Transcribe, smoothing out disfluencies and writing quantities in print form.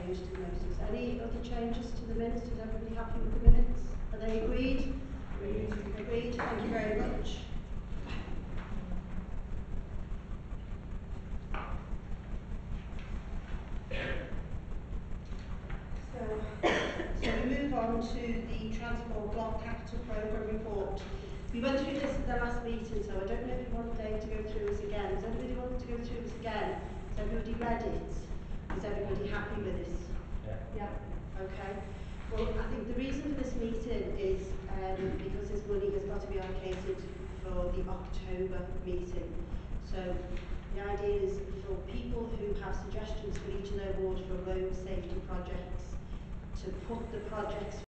changed in notice. Any other changes to the minutes? Is everybody happy with the minutes? Are they agreed? Agreed. Agreed. Thank you very much. So we move on to the Transport Block Capital Programme report. We went through this at the last meeting, so I don't know if you want Dave to go through this again. Does anybody want to go through this again? Has everybody read it? Is everybody happy with this? Yeah. Okay. Well, I think the reason for this meeting is because this money has got to be allocated for the October meeting. So the idea is for people who have suggestions for each of their wards for road safety projects to put the projects